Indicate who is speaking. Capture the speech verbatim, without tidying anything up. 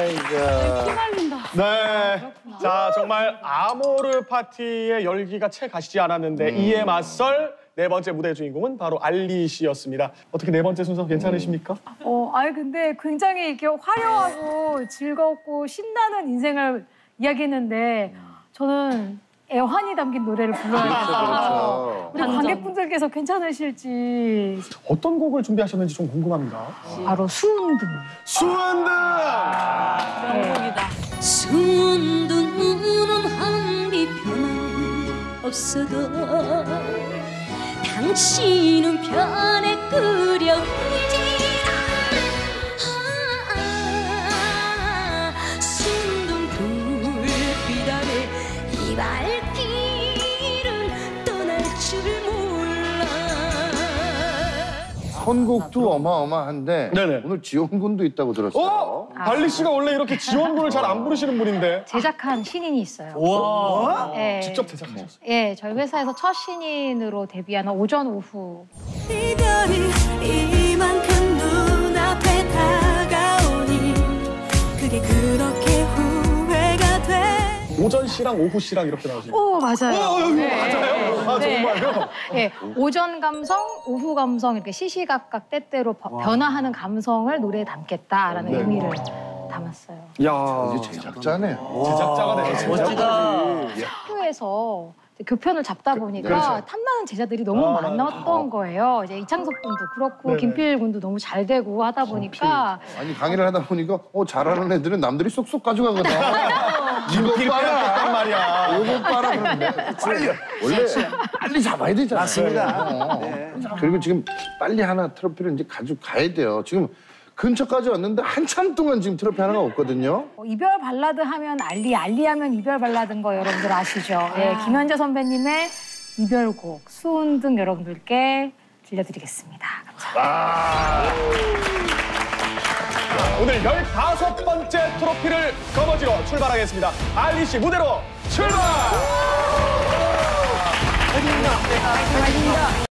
Speaker 1: 아이고.
Speaker 2: 피말린다.
Speaker 3: 네. 자, 정말 아모르 파티의 열기가 채 가시지 않았는데 음. 이에 맞설 네 번째 무대 주인공은 바로 알리 씨였습니다. 어떻게 네 번째 순서 괜찮으십니까?
Speaker 2: 어, 아니 근데 굉장히 이렇게 화려하고 즐겁고 신나는 인생을 이야기했는데 저는 애환이 담긴 노래를 불러야 돼서
Speaker 1: 그렇죠.
Speaker 2: 우리 관객분들께서 괜찮으실지.
Speaker 3: 어떤 곡을 준비하셨는지 좀 궁금합니다.
Speaker 2: 바로 수운등.
Speaker 3: 수운등!
Speaker 2: 명곡이다.
Speaker 4: 수운등은 한비 변함없어도 당신은 편에 끓여 울지 아, 수운등 불빛 아래 이 발길은 떠날 줄 몰라.
Speaker 1: 선곡도 어마어마한데
Speaker 3: 네네.
Speaker 1: 오늘 지원군도 있다고 들었어요.
Speaker 3: 어? 알리 씨가 원래 이렇게 지원군을 잘 안 부르시는 분인데.
Speaker 2: 제작한 신인이 있어요.
Speaker 3: 와.
Speaker 2: 예,
Speaker 3: 직접 제작하셨어요?
Speaker 2: 예, 저희 회사에서 첫 신인으로 데뷔하는 오전 오후.
Speaker 4: 이별이 이만큼 눈앞에 다가오니 그게 그렇게 후회가 돼.
Speaker 3: 오전 씨랑 오후 씨랑 이렇게 나오시죠?
Speaker 2: 오, 맞아요.
Speaker 3: 어, 어,
Speaker 2: 네.
Speaker 3: 맞아요? 아,
Speaker 2: 네.
Speaker 3: 정말요?
Speaker 2: 예, 오전 감성, 오후 감성 이렇게 시시각각 때때로 버- 변화하는 감성을 노래에 담겠다라는
Speaker 3: 네.
Speaker 2: 의미를 담았어요.
Speaker 3: 야,
Speaker 1: 이제 제작자네요.
Speaker 3: 제작자가 되셨어요.
Speaker 5: 멋지다.
Speaker 2: 학교에서 교편을 잡다 보니까
Speaker 1: 그렇죠.
Speaker 2: 탐나는 제자들이 너무
Speaker 3: 아,
Speaker 2: 많았던 거예요. 이제 이창석 군도 그렇고
Speaker 3: 네네.
Speaker 2: 김필 군도 너무 잘 되고 하다 보니까
Speaker 1: 아니 강의를 하다 보니까 어 잘하는 애들은 남들이 쏙쏙 가져가거든. 이거
Speaker 3: 딱
Speaker 1: 봐라.
Speaker 3: 말이야.
Speaker 1: 이거 봐라 그러는데 빨리 원래 빨리 잡아야 되잖아.
Speaker 5: 맞습니다.
Speaker 1: 어.
Speaker 5: 네.
Speaker 1: 그리고 지금 빨리 하나 트로피를 이제 가져가야 돼요. 지금 근처까지 왔는데 한참 동안 지금 트로피 하나가 없거든요.
Speaker 2: 어, 이별 발라드 하면 알리, 알리 하면 이별 발라드인 거 여러분들 아시죠? 예, 김현재 선배님의 이별곡 수운등 여러분들께 들려드리겠습니다. 감사합니다.
Speaker 3: 오늘 열다섯 번째 트로피를 거머쥐러 출발하겠습니다. 알리 씨 무대로 출발!